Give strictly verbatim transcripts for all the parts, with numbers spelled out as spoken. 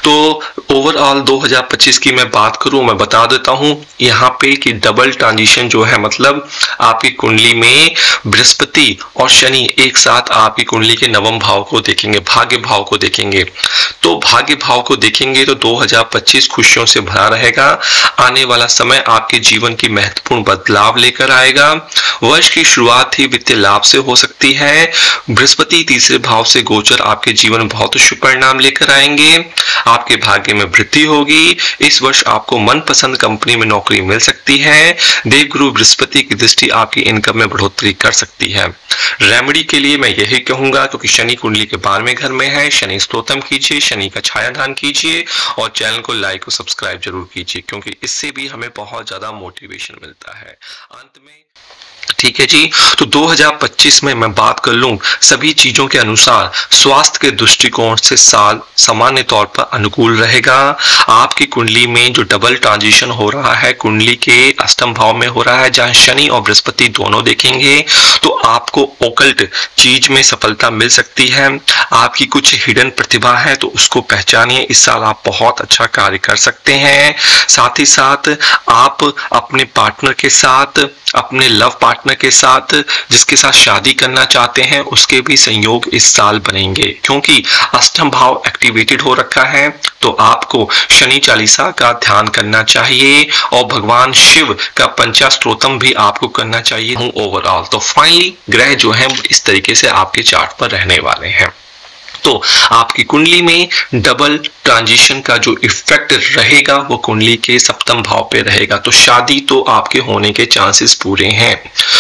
तो ओवरऑल दो हज़ार पच्चीस की मैं बात करूं, मैं बता देता हूं यहाँ पे कि डबल ट्रांजिशन जो है, मतलब आपकी कुंडली में बृहस्पति और शनि एक साथ आपकी कुंडली के नवम भाव को देखेंगे, भाग्य भाव को देखेंगे। तो भाग्य भाव को देखेंगे तो दो हज़ार पच्चीस खुशियों से भरा रहेगा। आने वाला समय आपके जीवन की महत्वपूर्ण बदलाव लेकर आएगा। वर्ष की शुरुआत ही वित्तीय लाभ से हो सकती है। बृहस्पति तीसरे भाव से गोचर आपके जीवन में बहुत शुभ परिणाम लेकर आएंगे। आपके भाग्य में वृद्धि होगी। इस वर्ष आपको मनपसंद कंपनी में नौकरी मिल सकती है। देवगुरु बृहस्पति की दृष्टि आपकी इनकम में बढ़ोतरी कर सकती है। रेमेडी के लिए मैं यही कहूंगा, क्योंकि शनि कुंडली के बारहवें घर में है, शनि स्तोत्रम कीजिए, शनि का छाया दान कीजिए और चैनल को लाइक और सब्सक्राइब जरूर कीजिए, क्योंकि इससे भी हमें बहुत ज्यादा मोटिवेशन मिलता है। अंत में ठीक है जी, तो दो हज़ार पच्चीस में मैं बात कर लूं सभी चीजों के अनुसार, स्वास्थ्य के दृष्टिकोण से साल सामान्य तौर पर अनुकूल रहेगा। आपकी कुंडली में जो डबल ट्रांजिशन हो रहा है, कुंडली के अष्टम भाव में हो रहा है, जहां शनि और बृहस्पति दोनों देखेंगे, तो आपको ओकल्ट चीज में सफलता मिल सकती है। आपकी कुछ हिडन प्रतिभा है तो उसको पहचानिए। इस साल आप बहुत अच्छा कार्य कर सकते हैं। साथ ही साथ आप अपने पार्टनर के साथ, अपने लव पार्टनर के साथ, जिसके साथ शादी करना चाहते हैं, उसके भी संयोग इस साल बनेंगे, क्योंकि अष्टम भाव एक्टिवेटेड हो रखा है। तो आपको शनि चालीसा का ध्यान करना चाहिए और भगवान शिव का पंचास्तोत्रम भी आपको करना चाहिए ओवरऑल। तो फाइनली ग्रह जो है इस तरीके से आपके चार्ट पर रहने वाले हैं। तो आपकी कुंडली में डबल ट्रांजिशन का जो इफेक्ट रहेगा वो कुंडली के सप्तम भाव पे रहेगा। तो शादी तो आपके होने के चांसेस पूरे हैं।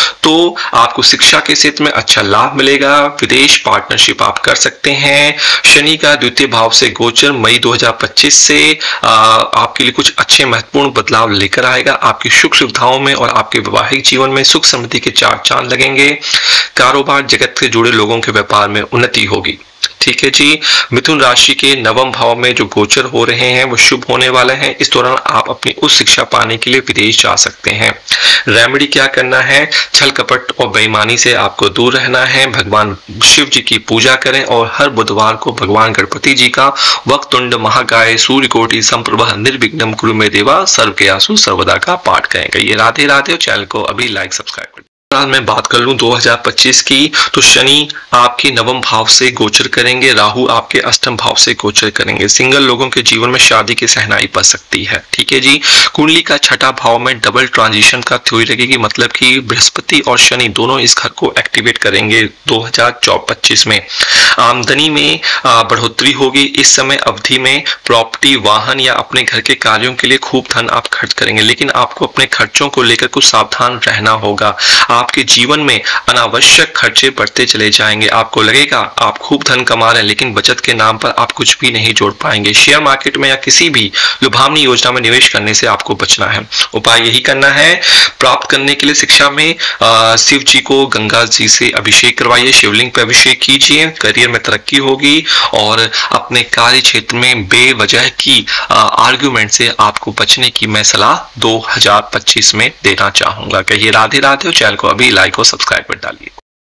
तो आपको शिक्षा के क्षेत्र में अच्छा लाभ मिलेगा। विदेश पार्टनरशिप आप कर सकते हैं। शनि का द्वितीय भाव से गोचर मई दो हज़ार पच्चीस से आ, आपके लिए कुछ अच्छे महत्वपूर्ण बदलाव लेकर आएगा। आपकी सुख सुविधाओं में और आपके वैवाहिक जीवन में सुख समृद्धि के चार चांद लगेंगे। कारोबार जगत से जुड़े लोगों के व्यापार में उन्नति होगी। ठीक है जी। मिथुन राशि के नवम भाव में जो गोचर हो रहे हैं वो शुभ होने वाले हैं। इस दौरान आप अपनी उच्च शिक्षा पाने के लिए विदेश जा सकते हैं। रेमेडी क्या करना है, छल कपट और बेईमानी से आपको दूर रहना है। भगवान शिव जी की पूजा करें और हर बुधवार को भगवान गणपति जी का वक्रतुंड महाकाय सूर्यकोटि संप्रभ निर्विघ्नं कुरु मे देवा सर्वज्ञासु सर्वदा का पाठ करें। कहिए राधे राधे और चैनल को अभी लाइक सब्सक्राइब करें। मैं बात कर लूं दो हज़ार पच्चीस की, तो शनि आपके नवम भाव से गोचर करेंगे, राहु आपके अष्टम भाव से गोचर करेंगे। सिंगल लोगों के जीवन में शादी की सहनाई पड़ सकती है। ठीक है जी। कुंडली का छठा भाव में डबल ट्रांजिशन का थ्योरी लगेगी, मतलब कि बृहस्पति और शनि दोनों इस घर को एक्टिवेट करेंगे। दो हज़ार पच्चीस में आमदनी में बढ़ोतरी होगी। इस समय अवधि में प्रॉपर्टी, वाहन या अपने घर के कार्यों के लिए खूब धन आप खर्च करेंगे, लेकिन आपको अपने खर्चों को लेकर कुछ सावधान रहना होगा। आपके जीवन में अनावश्यक खर्चे बढ़ते चले जाएंगे। आपको लगेगा आप खूब धन कमा रहे हैं, लेकिन बचत के नाम पर आप कुछ भी नहीं जोड़ पाएंगे। शेयर मार्केट में या किसी भी लुभावनी योजना में निवेश करने से आपको बचना है। उपाय यही करना है, प्राप्त करने के लिए शिक्षा में आ, शिव जी को गंगा जी से अभिषेक करवाइए, शिवलिंग पर अभिषेक कीजिए। करियर में तरक्की होगी और अपने कार्य क्षेत्र में बेवजह की आर्ग्यूमेंट से आपको बचने की मैं सलाह दो हज़ार पच्चीस में देना चाहूंगा। कहिए राधे राधे और चैनल को अभी लाइक और सब्सक्राइब कर डालिए।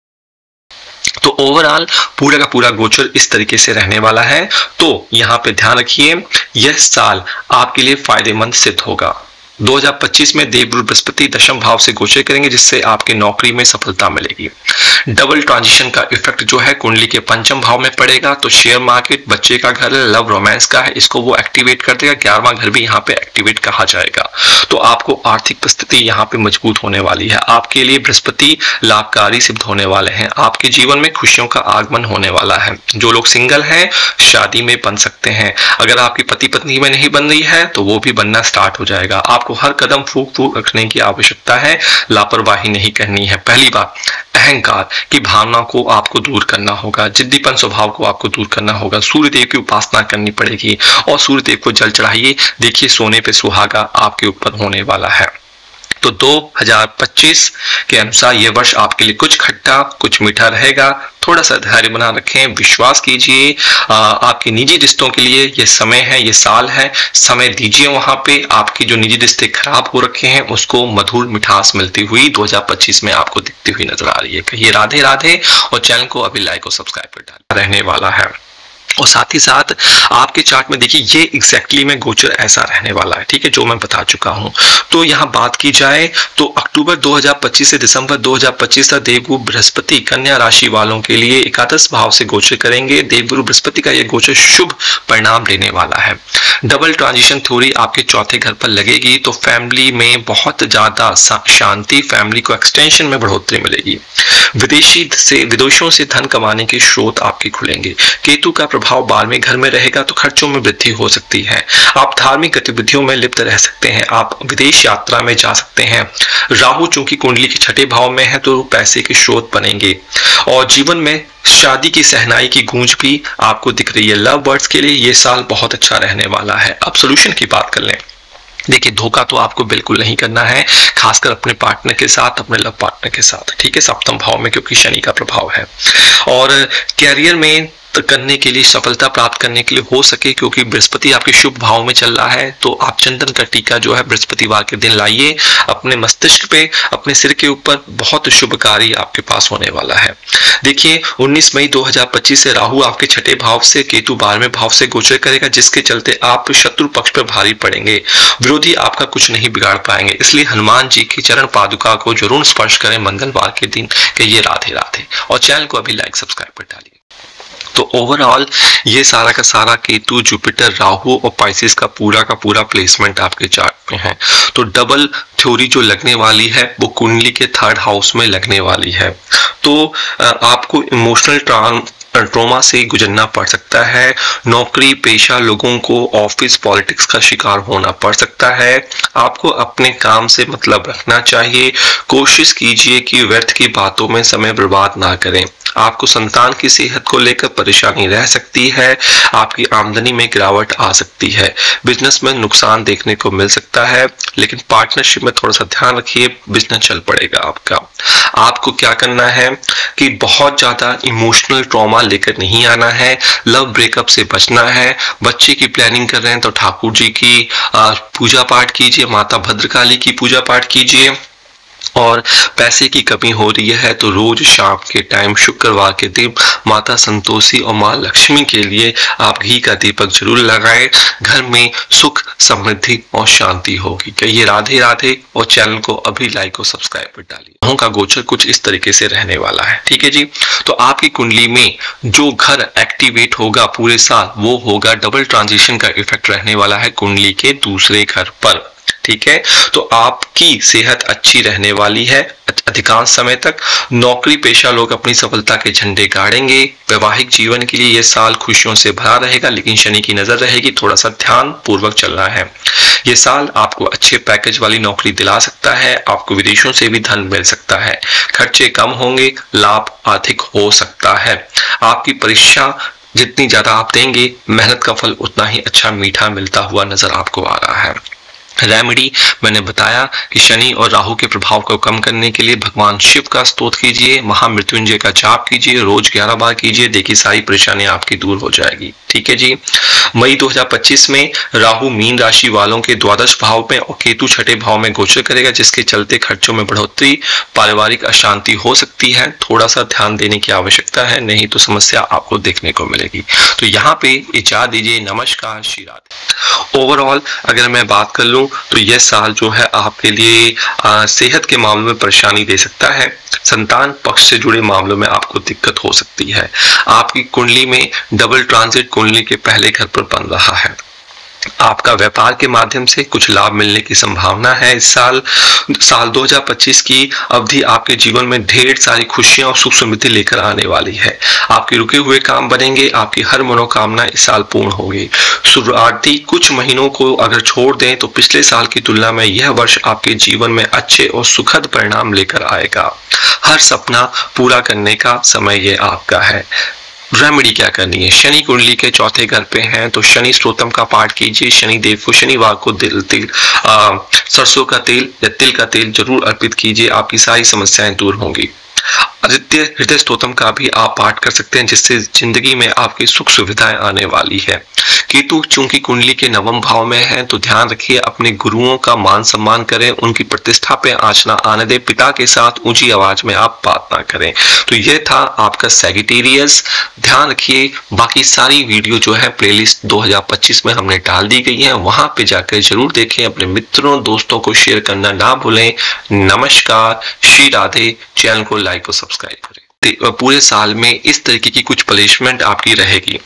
तो ओवरऑल पूरा का पूरा गोचर इस तरीके से रहने वाला है। तो यहाँ पे ध्यान रखिए, यह साल आपके लिए फायदेमंद सिद्ध होगा। दो हज़ार पच्चीस में देवगुरु बृहस्पति दशम भाव से गोचर करेंगे, जिससे आपकी नौकरी में सफलता मिलेगी। डबल ट्रांजिशन का इफेक्ट जो है कुंडली के पंचम भाव में पड़ेगा। तो शेयर मार्केट, बच्चे का घर, लव रोमांस का है, इसको वो एक्टिवेट कर देगा। ग्यारहवां घर भी यहाँ पे एक्टिवेट कहा जाएगा। तो आपको आर्थिक परिस्थिति यहाँ पे मजबूत होने वाली है। आपके लिए बृहस्पति लाभकारी सिद्ध होने वाले हैं। आपके जीवन में खुशियों का आगमन होने वाला है। जो लोग सिंगल हैं शादी में बन सकते हैं। अगर आपकी पति पत्नी में नहीं बन रही है तो वो भी बनना स्टार्ट हो जाएगा। आपको हर कदम फूक फूक रखने की आवश्यकता है, लापरवाही नहीं करनी है। पहली बात, अहंकार की भावना को आपको दूर करना होगा, जिद्दीपन स्वभाव को आपको दूर करना होगा। सूर्य देव की उपासना करनी पड़ेगी और सूर्य देव को जल चढ़ाइए। देखिए सोने पे सुहागा आपके ऊपर होने वाला है। तो दो हज़ार पच्चीस के अनुसार यह वर्ष आपके लिए कुछ खट्टा कुछ मीठा रहेगा। थोड़ा सा धैर्य बना रखें, विश्वास कीजिए। आपके निजी रिश्तों के लिए ये समय है, ये साल है, समय दीजिए। वहां पे आपके जो निजी रिश्ते खराब हो रखे हैं उसको मधुर मिठास मिलती हुई दो हज़ार पच्चीस में आपको दिखती हुई नजर आ रही है। कहिए राधे राधे और चैनल को अभी लाइक और सब्सक्राइब कर डालें। रहने वाला है और साथ ही साथ आपके चार्ट में देखिए ये एग्जैक्टली में गोचर ऐसा रहने वाला है, ठीक है, जो मैं बता चुका हूं। तो यहाँ बात की जाए तो अक्टूबर दो हज़ार पच्चीस से दिसंबर दो हज़ार पच्चीस तक देवगुरु बृहस्पति कन्या राशि वालों के लिए एकादश भाव से गोचर करेंगे। देवगुरु बृहस्पति का यह गोचर शुभ परिणाम देने वाला है। डबल ट्रांजिशन थ्योरी आपके चौथे घर पर लगेगी तो फैमिली में बहुत ज्यादा शांति, फैमिली को एक्सटेंशन में बढ़ोतरी मिलेगी। विदेशी से विदेशों से धन कमाने के स्रोत आपके खुलेंगे। केतु का प्रभाव बारहवें घर में रहेगा तो खर्चों में वृद्धि हो सकती है। आप धार्मिक गतिविधियों में लिप्त रह सकते हैं, आप विदेश यात्रा में जा सकते हैं। राहु चूंकि कुंडली के छठे भाव में है तो पैसे के स्रोत बनेंगे और जीवन में शादी की सहनाई की गूंज भी आपको दिख रही है। लव बर्ड्स के लिए ये साल बहुत अच्छा रहने वाला है। अब सॉल्यूशन की बात कर लें। देखिए धोखा तो आपको बिल्कुल नहीं करना है, खासकर अपने पार्टनर के साथ, अपने लव पार्टनर के साथ, ठीक है, सप्तम भाव में, क्योंकि शनि का प्रभाव है। और कैरियर में करने के लिए, सफलता प्राप्त करने के लिए हो सके, क्योंकि बृहस्पति आपके शुभ भाव में चल रहा है, तो आप चंदन का टीका जो है बृहस्पतिवार के दिन लाइए अपने मस्तिष्क पे, अपने सिर के ऊपर। बहुत शुभ कार्य आपके पास होने वाला है। देखिए उन्नीस मई दो हज़ार पच्चीस से राहु आपके छठे भाव से, केतु बारहवें भाव से गोचर करेगा, जिसके चलते आप शत्रु पक्ष पर भारी पड़ेंगे। विरोधी आपका कुछ नहीं बिगाड़ पाएंगे, इसलिए हनुमान जी की चरण पादुका को जरूर स्पर्श करें मंगलवार के दिन। कहिए राधे राधे और चैनल को अभी लाइक सब्सक्राइब कर डालिए। तो ओवरऑल ये सारा का सारा केतु, जुपिटर, राहु और पाइसेस का पूरा का पूरा प्लेसमेंट आपके चार्ट में है। तो डबल थ्योरी जो लगने वाली है वो कुंडली के थर्ड हाउस में लगने वाली है। तो आपको इमोशनल ट्रॉमा से गुजरना पड़ सकता है। नौकरी पेशा लोगों को ऑफिस पॉलिटिक्स का शिकार होना पड़ सकता है। आपको अपने काम से मतलब रखना चाहिए। कोशिश कीजिए कि व्यर्थ की बातों में समय बर्बाद ना करें। आपको संतान की सेहत को लेकर परेशानी रह सकती है। आपकी आमदनी में गिरावट आ सकती है। बिजनेस में नुकसान देखने को मिल सकता है, लेकिन पार्टनरशिप में थोड़ा सा ध्यान रखिए, बिजनेस चल पड़ेगा आपका। आपको क्या करना है कि बहुत ज्यादा इमोशनल ट्रॉमा लेकर नहीं आना है। लव ब्रेकअप से बचना है। बच्चे की प्लानिंग कर रहे हैं तो ठाकुर जी की पूजा पाठ कीजिए, माता भद्रकाली की पूजा पाठ कीजिए। और पैसे की कमी हो रही है तो रोज शाम के टाइम शुक्रवार के दिन माता संतोषी और मां लक्ष्मी के लिए आप घी का दीपक जरूर लगाएं। घर में सुख, समृद्धि और शांति होगी। कहिए राधे राधे और चैनल को अभी लाइक और सब्सक्राइब कर डालिए। ग्रहों का गोचर कुछ इस तरीके से रहने वाला है, ठीक है जी। तो आपकी कुंडली में जो घर एक्टिवेट होगा पूरे साल वो होगा, डबल ट्रांजिशन का इफेक्ट रहने वाला है कुंडली के दूसरे घर पर, ठीक है। तो आपकी सेहत अच्छी रहने वाली है अधिकांश समय तक। नौकरी पेशा लोग अपनी सफलता के झंडे गाड़ेंगे। वैवाहिक जीवन के लिए यह साल खुशियों से भरा रहेगा, लेकिन शनि की नजर रहेगी, थोड़ा सा ध्यान पूर्वक चलना है। यह साल आपको अच्छे पैकेज वाली नौकरी दिला सकता है। आपको विदेशों से भी धन मिल सकता है। खर्चे कम होंगे, लाभ अधिक हो सकता है। आपकी परीक्षा जितनी ज्यादा आप देंगे, मेहनत का फल उतना ही अच्छा मीठा मिलता हुआ नजर आपको आ रहा है। रेमेडी मैंने बताया कि शनि और राहु के प्रभाव को कम करने के लिए भगवान शिव का स्तोत्र कीजिए, महामृत्युंजय का जाप कीजिए, रोज ग्यारह बार कीजिए। देखिए सारी परेशानियां आपकी दूर हो जाएगी, ठीक है जी। मई दो हज़ार पच्चीस में राहु मीन राशि वालों के द्वादश भाव में और केतु छठे भाव में गोचर करेगा, जिसके चलते खर्चों में बढ़ोतरी, पारिवारिक अशांति हो सकती है। थोड़ा सा ध्यान देने की आवश्यकता है, नहीं तो समस्या आपको देखने को मिलेगी। तो यहाँ पे इजाजत दीजिए। नमस्कार, श्री राधे। ओवरऑल अगर मैं बात कर लूं तो यह साल जो है आपके लिए आ, सेहत के मामलों में परेशानी दे सकता है। संतान पक्ष से जुड़े मामलों में आपको दिक्कत हो सकती है। आपकी कुंडली में डबल ट्रांजिट कुंडली के पहले घर पर बन रहा है। आपका व्यापार के माध्यम से कुछ लाभ मिलने की संभावना है। इस साल साल दो हज़ार पच्चीस की अवधि आपके जीवन में ढेर सारी खुशियां और सुख समृद्धि लेकर आने वाली है। आपके रुके हुए काम बनेंगे। आपकी हर मनोकामना इस साल पूर्ण होगी। शुरुआती कुछ महीनों को अगर छोड़ दें तो पिछले साल की तुलना में यह वर्ष आपके जीवन में अच्छे और सुखद परिणाम लेकर आएगा। हर सपना पूरा करने का समय ये आपका है। रेमेडी क्या करनी है? शनि कुंडली के चौथे घर पे हैं तो शनि स्तोत्रम का पाठ कीजिए। शनि देव को शनिवार को दिल तिल आ, सरसों का तेल या तिल का तेल जरूर अर्पित कीजिए। आपकी सारी समस्याएं दूर होंगी। आदित्य हृदय स्तोत्रम का भी आप पाठ कर सकते हैं, जिससे जिंदगी में आपकी सुख सुविधाएं आने वाली है। केतु चूंकि कुंडली के नवम भाव में है तो ध्यान रखिए अपने गुरुओं का मान सम्मान करें, उनकी प्रतिष्ठा पे आंच ना आने दें, पिता के साथ ऊंची आवाज में आप बात ना करें। तो यह था आपका सैजिटेरियस। ध्यान रखिए बाकी सारी वीडियो जो है प्लेलिस्ट दो हज़ार पच्चीस में हमने डाल दी गई है, वहां पे जाकर जरूर देखें, अपने मित्रों दोस्तों को शेयर करना ना भूलें। नमस्कार, श्री राधे। चैनल को लाइक और सब्सक्राइब करें। पूरे साल में इस तरीके की कुछ प्लेसमेंट आपकी रहेगी,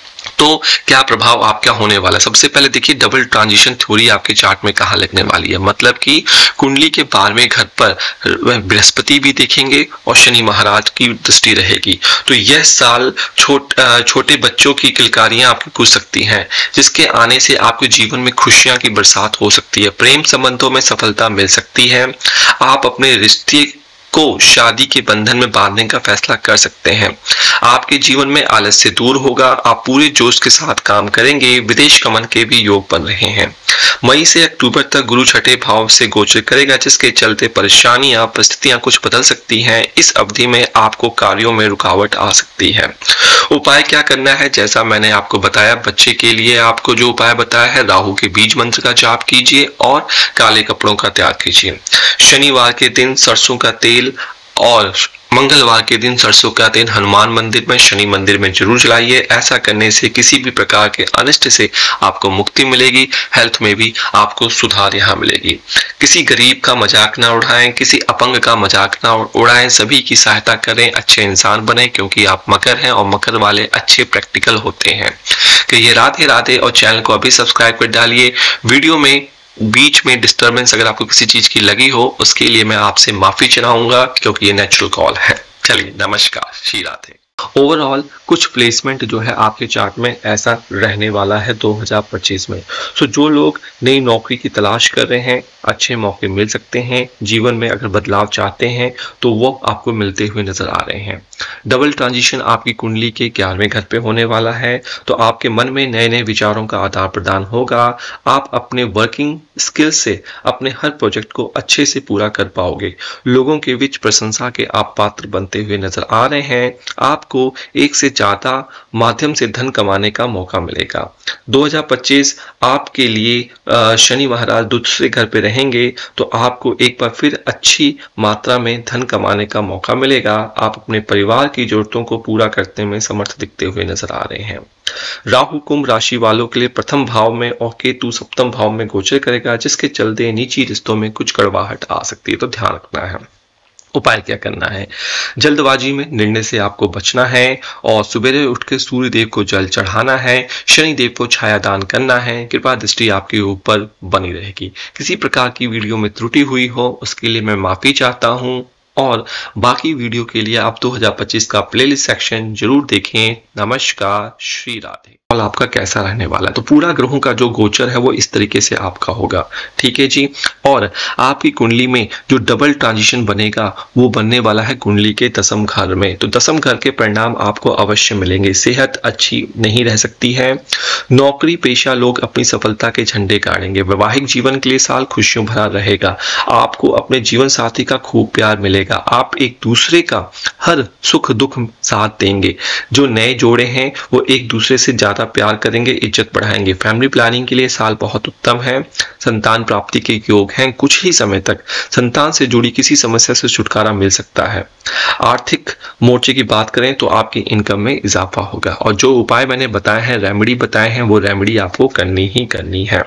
तो क्या प्रभाव आपका होने वाला है। सबसे पहले देखिए डबल ट्रांजिशन थ्योरी आपके चार्ट में कहाँ लगने वाली है, मतलब कि कुंडली के बारहवें घर पर बृहस्पति भी देखेंगे और शनि महाराज की दृष्टि रहेगी। तो यह साल छोट छोटे बच्चों की किलकारियां आपकी गूंज सकती हैं, जिसके आने से आपके जीवन में खुशियां की बरसात हो सकती है। प्रेम संबंधों में सफलता मिल सकती है। आप अपने रिश्ते को शादी के बंधन में बांधने का फैसला कर सकते हैं। आपके जीवन में आलस्य दूर होगा, आप पूरे जोश के साथ काम करेंगे। विदेश गमन के भी योग बन रहे हैं। मई से अक्टूबर तक गुरु छठे भाव से गोचर करेगा, जिसके चलते परेशानियां परिस्थितियां कुछ बदल सकती हैं। इस अवधि में आपको कार्यों में रुकावट आ सकती है। उपाय क्या करना है, जैसा मैंने आपको बताया, बच्चे के लिए आपको जो उपाय बताया है, राहु के बीज मंत्र का जाप कीजिए और काले कपड़ों का त्याग कीजिए। शनिवार के दिन सरसों का तेल और मंगलवार के दिन सरसों का तेल हनुमान मंदिर में, शनि मंदिर में जरूर जलाइए। ऐसा करने से किसी भी प्रकार के अनिष्ट से आपको मुक्ति मिलेगी। हेल्थ में भी आपको सुधार यहाँ मिलेगी। किसी गरीब का मजाक ना उड़ाएं, किसी अपंग का मजाक ना उड़ाएं, सभी की सहायता करें, अच्छे इंसान बने, क्योंकि आप मकर हैं और मकर वाले अच्छे प्रैक्टिकल होते हैं। तो ये राधे राधे, और चैनल को अभी सब्सक्राइब कर डालिए। वीडियो में बीच में डिस्टरबेंस अगर आपको किसी चीज की लगी हो, उसके लिए मैं आपसे माफी चाहूंगा, क्योंकि ये नेचुरल कॉल है। चलिए नमस्कार, श्री राधे। ओवरऑल कुछ प्लेसमेंट जो है आपके चार्ट में ऐसा रहने वाला है दो हज़ार पच्चीस में। सो जो लोग नई नौकरी की तलाश कर रहे हैं, अच्छे मौके मिल सकते हैं। जीवन में अगर बदलाव चाहते हैं तो वो आपको मिलते हुए नजर आ रहे हैं। डबल ट्रांजिशन आपकी कुंडली के ग्यारहवें घर पे होने वाला है, तो आपके मन में नए नए विचारों का आदान प्रदान होगा। आप अपने वर्किंग स्किल से अपने हर प्रोजेक्ट को अच्छे से पूरा कर पाओगे। लोगों के बीच प्रशंसा के आप पात्र बनते हुए नजर आ रहे हैं। आपको एक से ज्यादा माध्यम से धन कमाने का मौका मिलेगा। दो हज़ार पच्चीस आपके लिए शनि महाराज दूसरे घर पे रहेंगे, तो आपको एक बार फिर अच्छी मात्रा में धन कमाने का मौका मिलेगा। आप अपने परिवार की जरूरतों को पूरा करने में समर्थ दिखते हुए नजर आ रहे हैं। राहु कुंभ राशि वालों के लिए प्रथम भाव में और केतु सप्तम भाव में गोचर करेगा, जिसके चलते निजी रिश्तों में कुछ कड़वाहट आ सकती है, तो ध्यान रखना है। उपाय क्या करना है, जल्दबाजी में निर्णय से आपको बचना है और सुबह उठ के सूर्य देव को जल चढ़ाना है। शनि देव को छाया दान करना है। कृपा दृष्टि आपके ऊपर बनी रहेगी। किसी प्रकार की वीडियो में त्रुटि हुई हो उसके लिए मैं माफी चाहता हूं, और बाकी वीडियो के लिए आप दो हज़ार पच्चीस का प्लेलिस्ट सेक्शन जरूर देखें। नमस्कार, श्री राधे। और आपका कैसा रहने वाला है, तो पूरा ग्रहों का जो गोचर है वो इस तरीके से आपका होगा, ठीक है जी। और आपकी कुंडली में जो डबल ट्रांजिशन बनेगा वो बनने वाला है कुंडली के दसम घर में। तो दसम घर के परिणाम आपको अवश्य मिलेंगे। सेहत अच्छी नहीं रह सकती है। नौकरी पेशा लोग अपनी सफलता के झंडे गाड़ेंगे। वैवाहिक जीवन के लिए साल खुशियों भरा रहेगा। आपको अपने जीवन साथी का खूब प्यार मिलेगा। आप एक दूसरे का हर सुख दुख साथ देंगे। जो नए जोड़े हैं वो एक दूसरे से ज्यादा प्यार करेंगे, इज्जत बढ़ाएंगे। फैमिली प्लानिंग के लिए साल बहुत उत्तम है। संतान प्राप्ति के योग हैं। कुछ ही समय तक संतान से जुड़ी किसी समस्या से छुटकारा मिल सकता है। आर्थिक मोर्चे की बात करें तो आपकी इनकम में इजाफा होगा। और जो उपाय मैंने बताए हैं, रेमेडी बताए हैं, वो रेमेडी आपको करनी ही करनी है।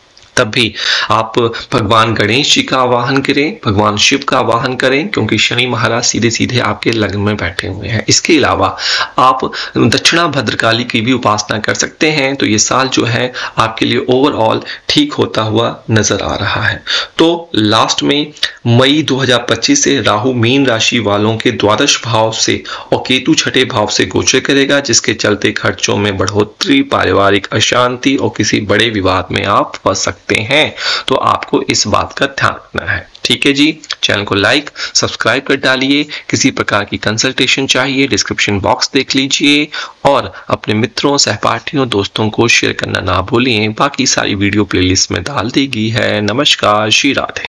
तब भी आप भगवान गणेश जी का आवाहन करें, भगवान शिव का आवाहन करें, क्योंकि शनि महाराज सीधे सीधे आपके लग्न में बैठे हुए हैं। इसके अलावा आप दक्षिणा भद्रकाली की भी उपासना कर सकते हैं। तो ये साल जो है आपके लिए ओवरऑल ठीक होता हुआ नजर आ रहा है। तो लास्ट में मई दो हज़ार पच्चीस से राहु मीन राशि वालों के द्वादश भाव से और केतु छठे भाव से गोचर करेगा, जिसके चलते खर्चों में बढ़ोतरी, पारिवारिक अशांति और किसी बड़े विवाद में आप फंस सकते हैं। तो आपको इस बात का ध्यान रखना है, ठीक है जी। चैनल को लाइक सब्सक्राइब कर डालिए। किसी प्रकार की कंसल्टेशन चाहिए, डिस्क्रिप्शन बॉक्स देख लीजिए, और अपने मित्रों, सहपाठियों, दोस्तों को शेयर करना ना भूलिए। बाकी सारी वीडियो प्लेलिस्ट में डाल दी गई है। नमस्कार, श्री राधे।